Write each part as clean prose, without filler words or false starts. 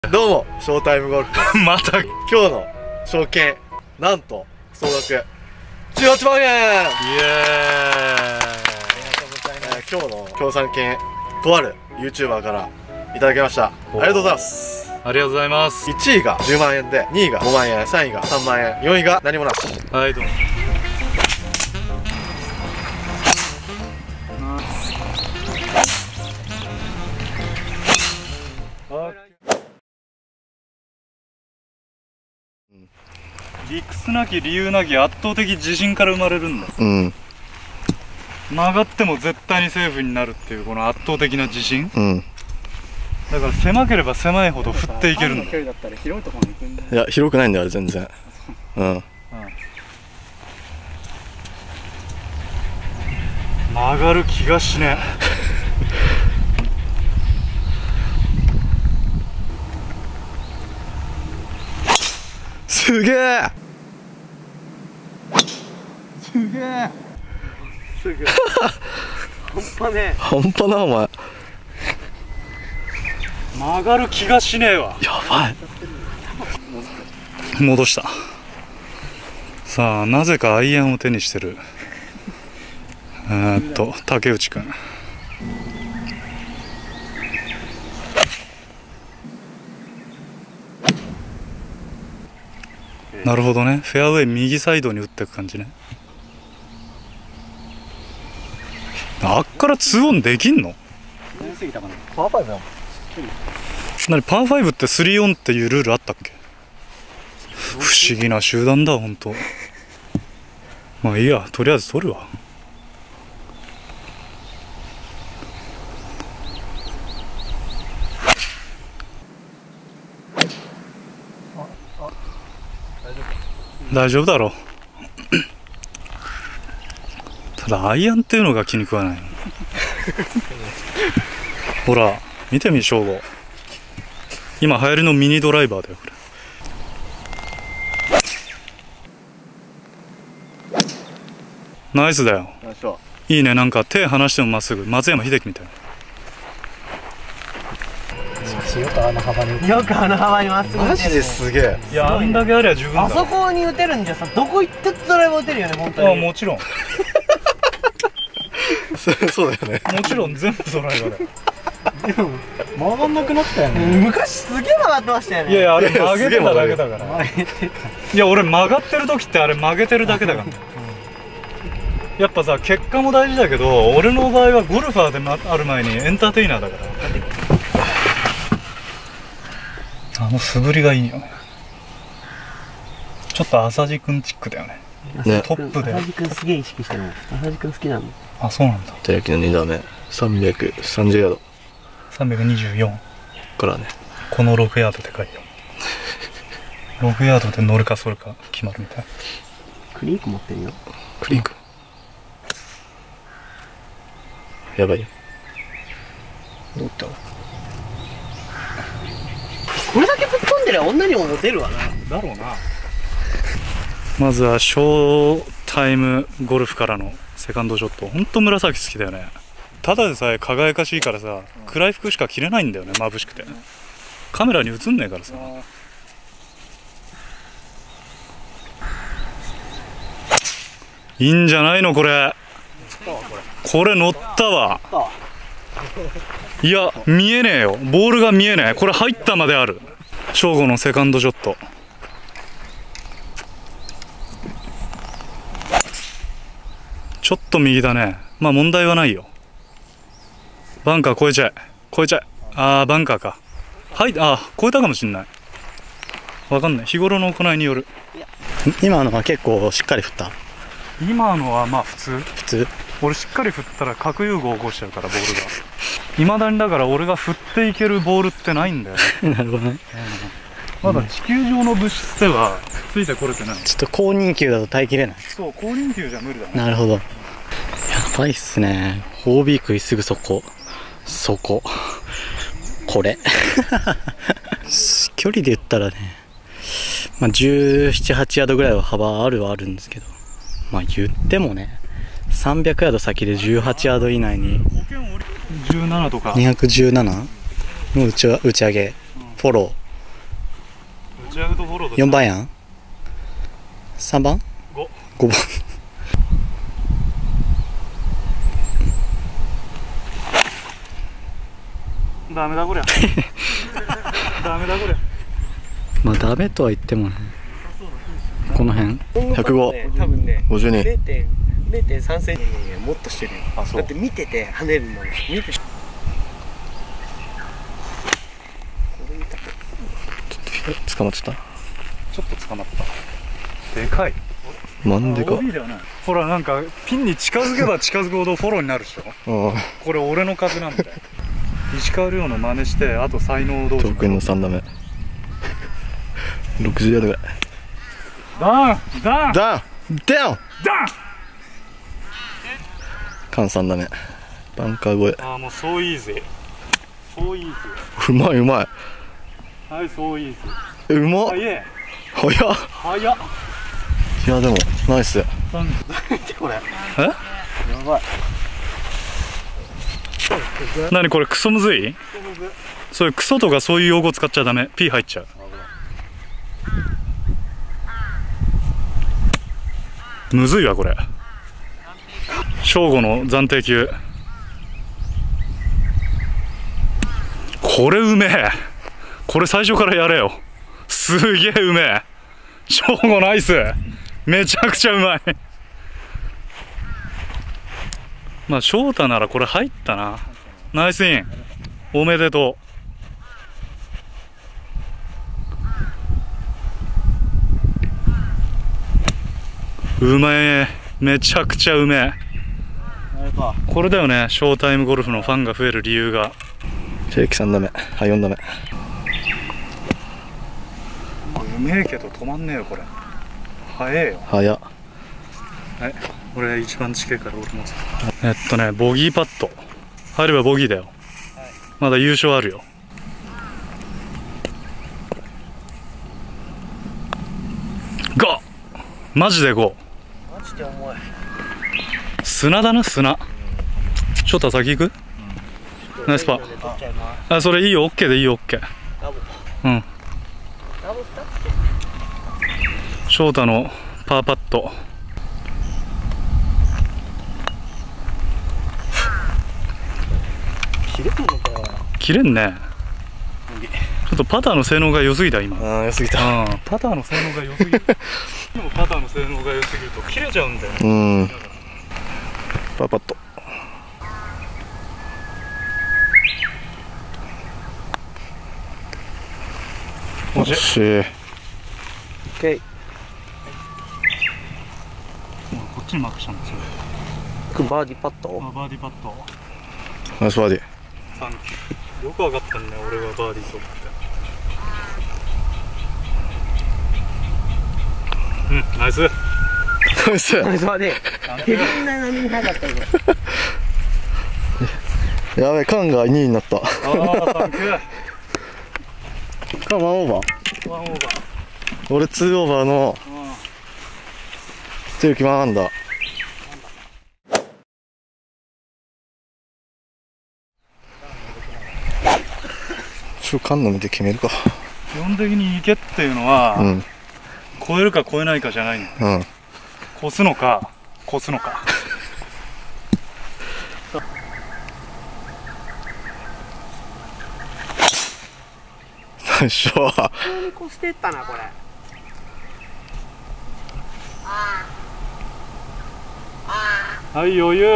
どうも、ショータイムゴルフです。 また今日の賞金、なんと総額18万円。イエーイ。今日の協賛金、とある YouTuber からいただきました。ありがとうございます。 ありがとうございます。 1位が10万円で、2位が5万円、3位が3万円、4位が何もなし。 はい、どうも。理屈なき理由なき圧倒的自信から生まれるんだ。曲がっても絶対にセーフになるっていうこの圧倒的な自信。だから狭ければ狭いほど振っていけるんだ。 いや、広くないんだよあれ全然。 曲がる気がしねえ。 すげえ。 すげえ。 半端ねえ。半端なお前。 曲がる気がしねえわ。 やばい。 戻した。さあ、なぜかアイアンを手にしてる竹内くん。なるほどね。フェアウェイ右サイドに打っていく感じね。あっから2オンできんの？ パー5だもん。 何パー5って3オンっていうルールあったっけ？不思議な集団だほんと。まあいいや、とりあえず取るわ。大丈夫だろう。ただアイアンっていうのが気に食わないの。ほら見てみ、翔吾。今流行りのミニドライバーだよこれ。ナイスだよ。いいね。なんか手離してもまっすぐ、松山英樹みたいな。 よくあの幅にまっすぐ。 マジですげえ。 いや、あんだけありゃ十分だ。 あそこに打てるんじゃさ、どこ行ってドライバー打てるよね、本当に。 あ、もちろん。 そうだよね。 もちろん全部ドライバーだよ。 でも曲がんなくなったよね。昔すげえ曲がってましたよね。 いやいや、あれ曲げてただけだから。いや、俺曲がってる時ってあれ曲げてるだけだから。やっぱさ、結果も大事だけど、俺の場合はゴルファーである前にエンターテイナーだから。あの素振りがいいよね。ちょっと浅地くんチックだよね。トップで浅地くんすげえ意識してるもん。浅地くん好きなの。 あ、そうなんだ。 手焼きの2打目330ヤード 324 からね。 この6ヤードでかいよ。6ヤードで乗るかそるか決まるみたい。 クリーク持ってるよ。 クリーク、やばいよ。 どうったこれだけぶっ飛んでりゃ女にもモテるわな。 だろうな。まずはショータイムゴルフからのセカンドショット。ほんと紫好きだよね。ただでさえ輝かしいからさ、暗い服しか着れないんだよね。眩しくてカメラに映んねえからさ。いいんじゃないのこれ。これ乗ったわ。いや、見えねえよ。ボールが見えねえ。これ入ったまである。正吾のセカンドショット。ちょっと右だね。まあ問題はないよ。バンカー越えちゃえ。越えちゃえ。あー、バンカーか。はい、あー、越えたかもしんない。わかんない。日頃の行いによる。 今のは結構しっかり振った。 今のはまあ普通。 普通。 俺しっかり振ったら核融合起こしちゃうから、ボールが。いまだにだから俺が振っていけるボールってないんだよね。 なるほどね。 まだ地球上の物質ではついてこれてない。 ちょっと高人球だと耐えきれない。 そう、高人球じゃ無理だね。 なるほど。やばいっすね。OB 食いすぐそこ。これ。距離で言ったらね、まあ、17、8ヤードぐらいは幅あるはあるんですけど、まあ言ってもね、300ヤード先で18ヤード以内に 17とか 217の打ち上げ、フォロッチアウトフォロー 4番やん。3番 5番。 ダメだこりゃダメだこりゃ。 まあダメとは言ってもね、この辺 105、 多分ね 52。 0.3 センチもっとしてるよ。 あ、そうだって見てて跳ねるもん。見てて捕まっちゃっちょっと捕まった。でかい。 なんでか。 OB ではない。ほらなんかピンに近づけば近づくほどフォローになるでしょ。これ俺の風なんだよ。石川遼の真似して、あと才能同士遠くの3打目。60ヤードぐらい。 ダウンダウンダウンダウン。 ダウン。 カン3打目。バンカー越え。 ああもうそうイージー。そうイージうまいうまい。 ー。はいそうイージうまっ。 ー。早い。 早っ。 早っ。 いやでもナイス。 見てこれ。 え？ やばい。 何これクソむずい？そういうクソとかそういう用語使っちゃダメ。P 入っちゃう。むずいわこれ。正午の暫定球。これうめえ。これ最初からやれよ。すげえうめえ。正午ナイス。めちゃくちゃうまい。まあ翔太ならこれ入ったな。ナイスイン。おめでとう。うまえ。めちゃくちゃうめえ。これだよね、ショータイムゴルフのファンが増える理由が。 ジェイキ3打目。はい、4打目。 うめえけど止まんねえよこれ。早えよ。 早っ。 はい、俺一番近いから俺もボギーパット入ればボギーだよ。まだ優勝あるよ。5！マジで5。 マジで重い。 砂だな砂。ちょっと先行く？ナイスパー。あ、それいいよ、OK でいいよ、OK。うん。翔太のパーパット。 切れてんのかな。 切れんね。ちょっとパターの性能が良すぎた今。 ああ、良すぎた。 パターの性能が良すぎる。でもパターの性能が良すぎると切れちゃうんだよね。 うん。パーパット。 惜しい。 オッケー。 こっちにマークしたんですよ。 バーディーパット。 バーディーパット。 ナイスバーディー。 サンキュー。よく分かったんだよ、俺がバーディーと思って。うん、ナイス。 ナイス。 ナイスバーディー。ヘビーな波になかったよ。 やべえ、カンが2位になった。 ああ、サンキュー。 カン1オーバー。 ワンオーバー。 俺2オーバーのジェイキ1アンダー。カンの見て決めるか。 基本的に池っていうのは、 うん。 超えるか超えないかじゃないの。 うん。 越すのか越すのか。 ナイスショット。 普通に越してったなこれ。 はい余裕。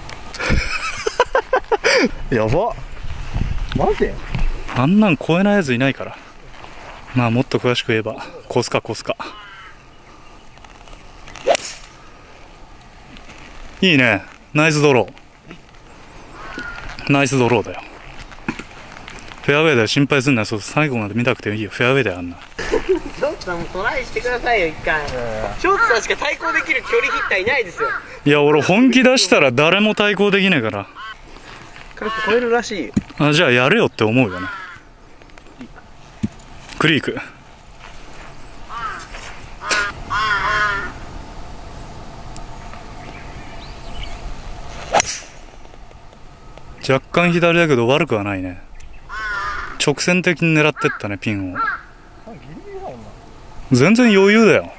やば。 マジで？ あんなん超えないやついないから。まあもっと詳しく言えば越すか越すか。いいね、ナイスドロー。ナイスドローだよ。フェアウェイだよ、心配すんなよ。そう最後まで見たくていいよ。フェアウェイだよあんな。 ショーツさんもトライしてくださいよ一回。ショーツさんしか対抗できる距離ヒッターいないですよ。 いや俺本気出したら誰も対抗できねえから。 軽く超えるらしいよ。 あ、じゃあやれよって思うよね。クリーク。若干左だけど悪くはないね。直線的に狙ってったねピンを。 ギリギリだもんな。 全然余裕だよ。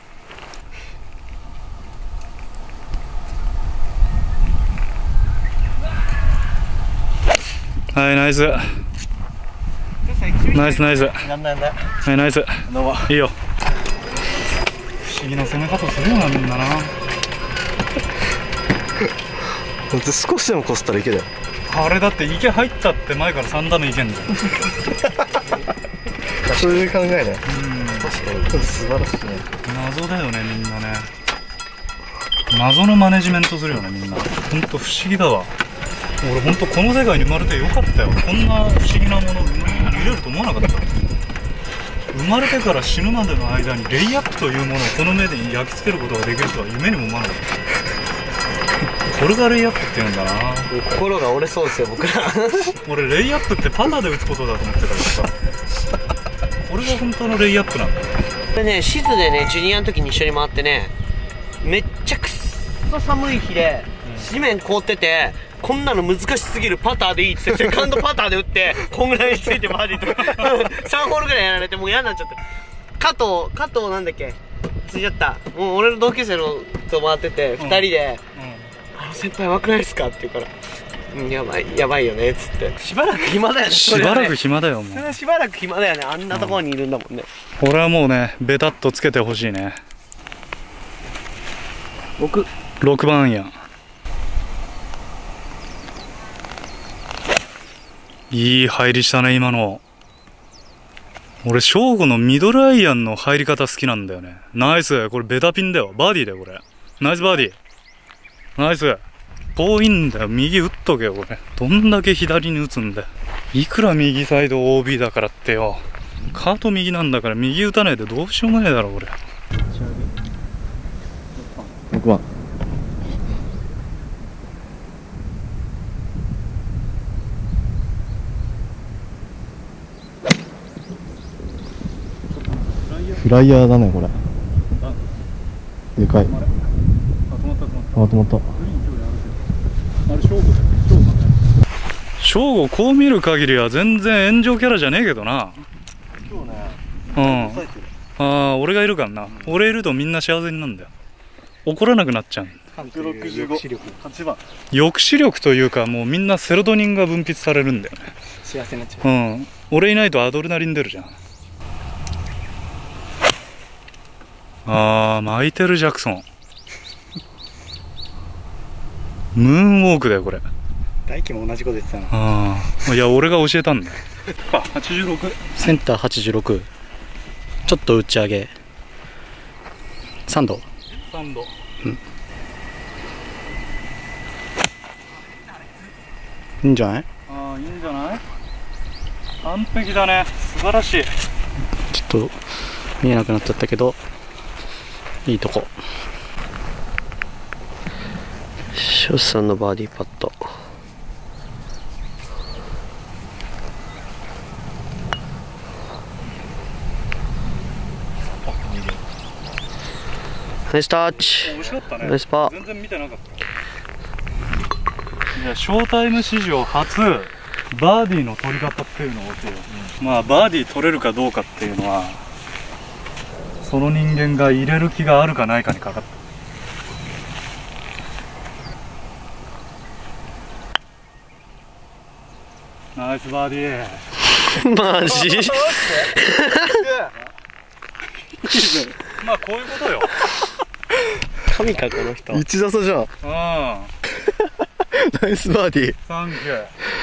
はい、ナイスナイスナイス。 なんだなんだ。 はい、ナイス。 どうも。 いいよ。不思議な攻め方するよな、みんなな。 少しでもこすったらいけるよ。 あれだって池入ったって前から3打目いけんだよ。 そういう考えね。確かに素晴らしいね。 謎だよね、みんなね。謎のマネジメントするよね、みんな。ほんと不思議だわ。俺ほんとこの世界に生まれてよかったよ。こんな不思議なもの見れると思わなかった。生まれてから死ぬまでの間にレイアップというものをこの目で焼き付けることができるとは夢にも思わなかった。これがレイアップって言うんだな。 心が折れそうですよ僕ら。 俺レイアップってパターで打つことだと思ってたからさ。これが本当のレイアップなんだよ。 これね、シズでね、ジュニアの時に一緒に回ってね、めっちゃくっそ寒い日で地面凍ってて、こんなの難しすぎる、パターでいいっつってセカンドパターで打ってこんぐらいについてバーディーとか3ホールぐらいやられてもう嫌になっちゃって、加藤なんだっけついちゃった。もう俺の同級生のと回ってて2人で「あの先輩やばくないですか?」って言うから「やばいよね」っつって。しばらく暇だよね。 しばらく暇だよ、もう。 それはしばらく暇だよね。あんなところにいるんだもんね。 俺はもうね、ベタっとつけてほしいね。6番アイアン。いい入りしたね、今の。俺、正吾のミドルアイアンの入り方好きなんだよね。ナイス。これベタピンだよ。バーディーだよ、これ。ナイスバーディー。ナイス。遠いんだよ。右打っとけよ、これ。どんだけ左に打つんだよ。いくら右サイド OB だからってよ。カート右なんだから右打たないでどうしようもないだろ、これ。 6番。フライヤーだね、これ。でかい。止まった。 正吾、こう見る限りは全然炎上キャラじゃねえけどな。 今日ね、 ああ、俺がいるからな。俺いるとみんな幸せになるんだよ。怒らなくなっちゃう。 165、8番。 抑止力というか、もうみんなセロトニンが分泌されるんだよね。 幸せになっちゃう。 うん。俺いないとアドレナリン出るじゃん。ああ、マイケル・ジャクソン。ムーンウォークだよ、これ。 大輝も同じこと言ってたな。 ああ、いや、俺が教えたんだよ。86。 センター86。ちょっと打ち上げ。3度。 3度。 いいんじゃない？ ああ、いいんじゃない？完璧だね。素晴らしい。 ちょっと見えなくなっちゃったけど、いいとこ。 ショスさんのバーディーパット。ナイスタッチ。 惜しかったね。 ナイスパー。 全然見てなかった。いや、ショータイム史上初バーディーの取り方っていうのを教えよう。まあバーディー取れるかどうかっていうのはその人間が入れる気があるかないかにかかってる。ナイスバーディー。 マジまあこういうことよ。 神かこの人。 1打差じゃん。ナイスバーディー。 サンキュー。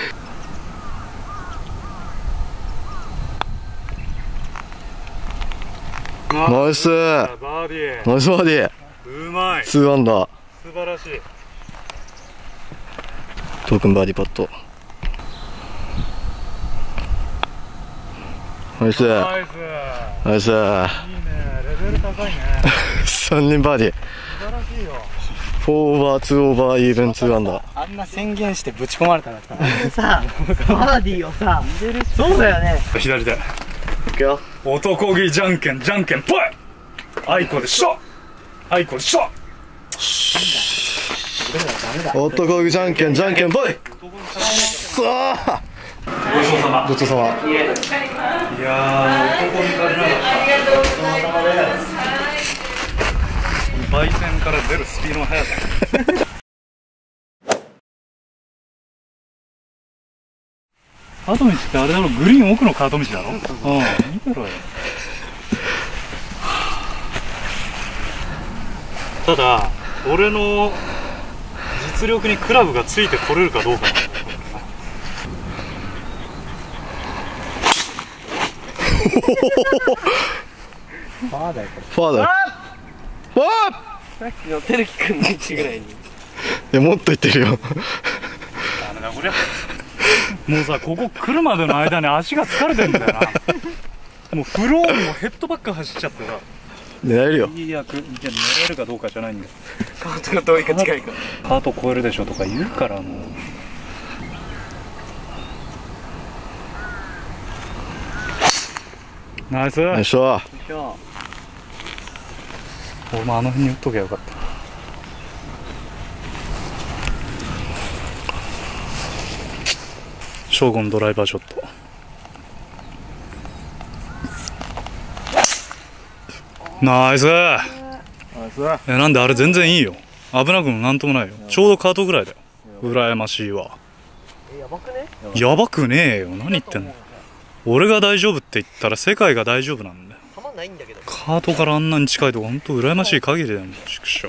ナイスバーディー。 ナイスバーディー。 うまい。 2アンダー。 素晴らしい。 トークンバーディーパット。ナイスナイス。 ナイス。 いいね。レベル高いね。 3人バーディー。 素晴らしいよ。 4オーバー、2オーバー、イーブン、2アンダー。 あんな宣言してぶち込まれたらさ、バーディーをさ、そうだよね。 左で。 いくよ。 男気じゃんけん、じゃんけんぽい。あいこでしょ。あいこでしょ。 男気じゃんけん、じゃんけんぽい。さあ。 ごちそうさま。 ごちそうさま。 いやー、男気足りなかった。 焙煎から出るスピードの速さ。カート道ってあれだろ、グリーン奥のカート道だろ。うん、見てろよ。ただ俺の実力にクラブがついてこれるかどうか。 ファーだよこファーだよ。わさっきのてるきくんの位置ぐらいに。 あ、もっといってるよ。 ダメだこりゃ。もうさ、ここ来るまでの間に足が疲れてんだよな。もうフローにもヘッドばっか走っちゃってさ。 狙えるよ。 いや、狙えるかどうかじゃないんだよ。 カートが遠いか近いか。 カート超えるでしょとか言うからもう。ナイス。 よいしょ。 俺もあの辺に打っときゃよかった。正吾のドライバーショット。ナイス。なんであれ全然いいよ。危なくもなんともないよ。ちょうどカートぐらいだよ。羨ましいわ。 やばくね？ やばくねえよ。何言ってんの。俺が大丈夫って言ったら世界が大丈夫なんだよ。 弾ないんだけど。 カートからあんなに近いとこほんと羨ましい限りだよ。畜生。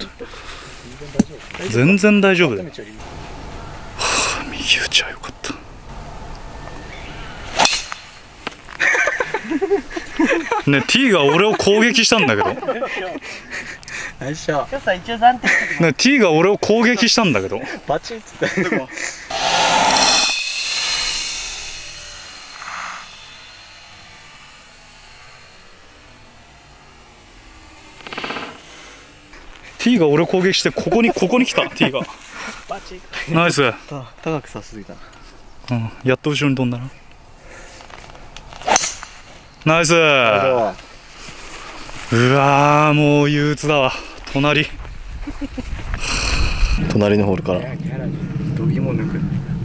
全然大丈夫だよ。はあ、右打ちはよかった。ね、T が俺を攻撃したんだけど。 ナイスショット。 今日さ一応暫定。 ね、T が俺を攻撃したんだけど。 バチッつって。 T が俺を攻撃してここに来た T が。 バチッ。 ナイス。 高くさすぎた。 うん、やっと後ろに飛んだな。ナイス。うわー、もう憂鬱だわ。隣隣のホールから。 どぎも抜く。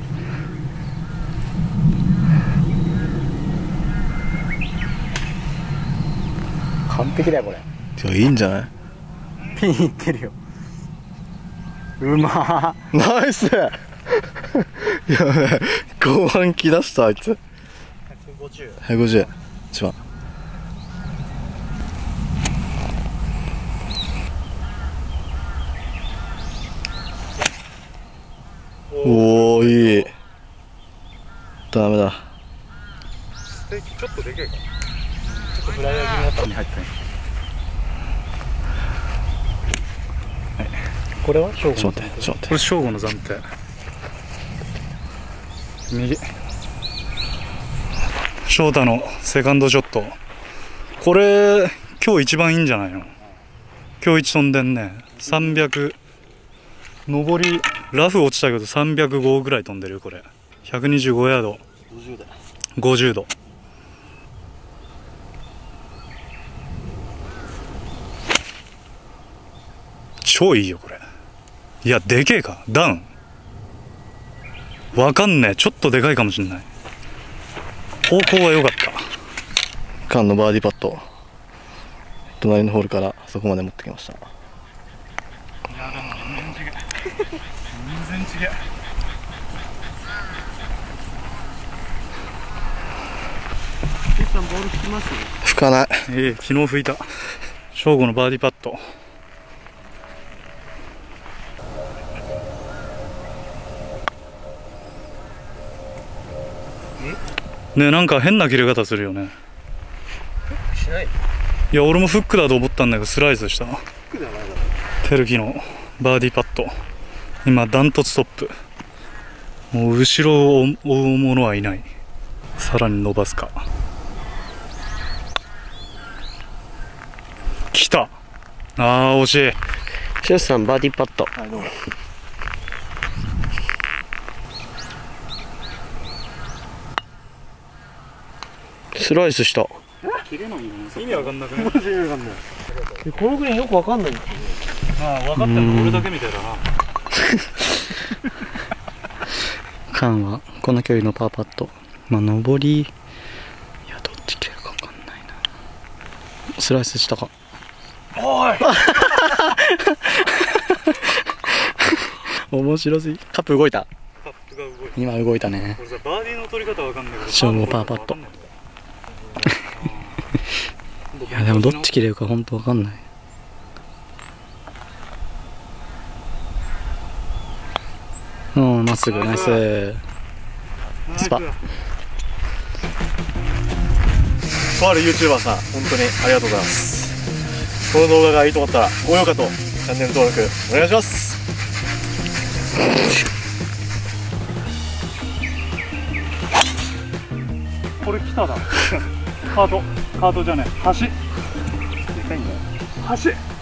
完璧だよこれ。 いや、いいんじゃない？ ピンいってるよ。うまー。 ナイス。やべえ、後半来だしたあいつ。 150。 150。一番。おお、いい。ダメだ。 ステーキちょっとでけえか。 ちょっとフライヤー気味だったに入ってない。これは正ちょっと待って、ちょっと待これ正吾の暫定。右。翔太のセカンドショット。これ今日一番いいんじゃないの。今日一飛んでんね。300上りラフ落ちたけど305ぐらい飛んでるよこれ。125ヤード。50度。超いいよこれ。いや、でけえか。ダウンわかんねえ。ちょっとでかいかもしんない。方向は良かった。 カンのバーディーパット。隣のホールからそこまで持ってきました。 いや、でも全然違う。全然違う。 さんボール吹きます？ 吹かない。 昨日吹いた。正吾のバーディーパット。ね、なんか変な切れ方するよね。 しない。 いや、俺もフックだと思ったんだけどスライスした。テルキのバーディーパット。今ダントツトップ。もう後ろを追う者はいない。さらに伸ばすか。来た。あー、惜しい。 しゅうさんバーディーパット。スライスした。 意味わかんなくね。 このグリーンよくわかんないんだ。 ああ、分かってんの俺だけみたいだな。 カンはこの距離のパーパット。まあ上り、いやどっち切れるか分かんないな。 スライスしたか。 おい面白すぎ。カップ動いた。 カップが動いた。 今動いたね。 これさ、バーディーの取り方わかんないけど、 しょうもパーパット。いやでもどっち切れるか本当わかんない。うん、まっすぐ、ナイス。スパ。 とある YouTuber さん、本当にありがとうございます。この動画がいいと思ったら高評価とチャンネル登録お願いします。 これ来ただカートじゃねえ、橋でかいんだよ、橋。